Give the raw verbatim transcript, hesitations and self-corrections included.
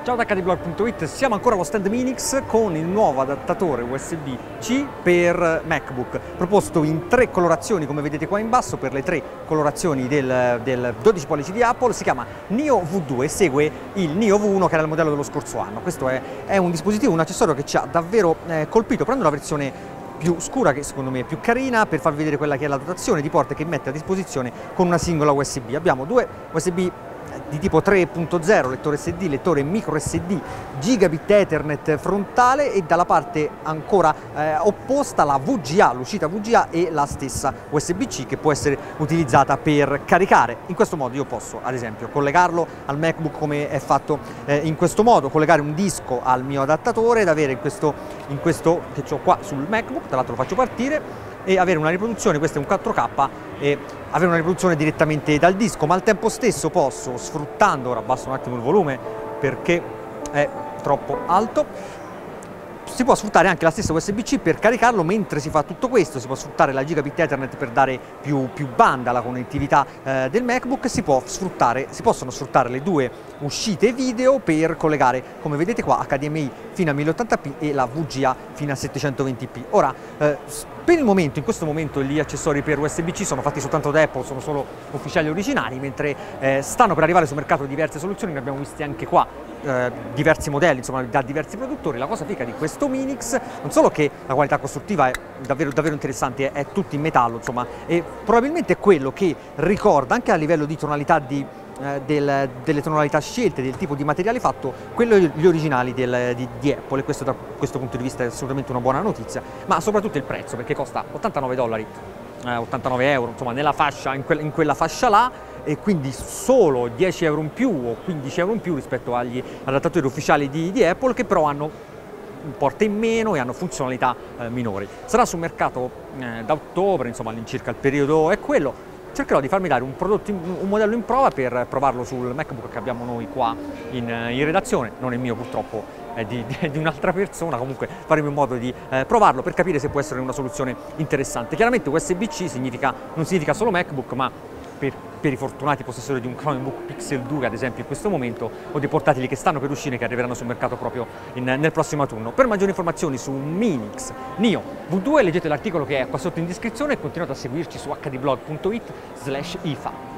Ciao da accadyblog punto it, siamo ancora allo stand Minix con il nuovo adattatore U S B C per MacBook, proposto in tre colorazioni come vedete qua in basso, per le tre colorazioni del, del dodici pollici di Apple. Si chiama Neo V due e segue il Neo V uno che era il modello dello scorso anno. Questo è, è un dispositivo, un accessorio che ci ha davvero eh, colpito. Prendo la versione più scura, che secondo me è più carina, per farvi vedere quella che è la dotazione di porte che mette a disposizione con una singola U S B. Abbiamo due U S B di tipo tre punto zero, lettore S D, lettore micro S D, gigabit Ethernet frontale, e dalla parte ancora eh, opposta la V G A, l'uscita V G A e la stessa U S B C che può essere utilizzata per caricare. In questo modo io posso ad esempio collegarlo al MacBook come è fatto eh, in questo modo, collegare un disco al mio adattatore ed avere in questo, in questo che ho qua sul MacBook, tra l'altro lo faccio partire, e avere una riproduzione, questo è un quattro K, e avere una riproduzione direttamente dal disco, ma al tempo stesso posso, sfruttando, ora abbasso un attimo il volume perché è troppo alto, si può sfruttare anche la stessa U S B C per caricarlo mentre si fa tutto questo. Si può sfruttare la gigabit Ethernet per dare più, più banda alla connettività eh, del MacBook. Si, può sfruttare, si possono sfruttare le due uscite video per collegare, come vedete qua, H D M I fino a mille ottanta p e la V G A fino a settecentoventi p. Ora, eh, per il momento, in questo momento, gli accessori per U S B C sono fatti soltanto da Apple, sono solo ufficiali originali, mentre eh, stanno per arrivare sul mercato diverse soluzioni, ne abbiamo visti anche qua, eh, diversi modelli, insomma, da diversi produttori. La cosa figa di questo Minix, non solo che la qualità costruttiva è davvero, davvero interessante, è, è tutto in metallo, insomma, e probabilmente è quello che ricorda, anche a livello di tonalità di Eh, del, delle tonalità scelte, del tipo di materiale fatto, quello gli originali del, di, di Apple, e questo da questo punto di vista è assolutamente una buona notizia, ma soprattutto il prezzo, perché costa ottantanove dollari, eh, ottantanove euro, insomma nella fascia, in, que, in quella fascia là, e quindi solo dieci euro in più o quindici euro in più rispetto agli adattatori ufficiali di, di Apple, che però hanno porte in meno e hanno funzionalità eh, minori. Sarà sul mercato eh, da ottobre, insomma all'incirca il periodo è quello. Cercherò di farmi dare un, prodotto, un modello in prova per provarlo sul MacBook che abbiamo noi qua in, in redazione, non è mio purtroppo, è di, di, di un'altra persona. Comunque faremo in modo di eh, provarlo per capire se può essere una soluzione interessante. Chiaramente U S B C significa, non significa solo MacBook, ma per, per i fortunati possessori di un Chromebook Pixel due ad esempio in questo momento, o dei portatili che stanno per uscire, che arriveranno sul mercato proprio in, nel prossimo autunno. Per maggiori informazioni su Minix Neo V due leggete l'articolo che è qua sotto in descrizione e continuate a seguirci su accadyblog punto it slash I F A.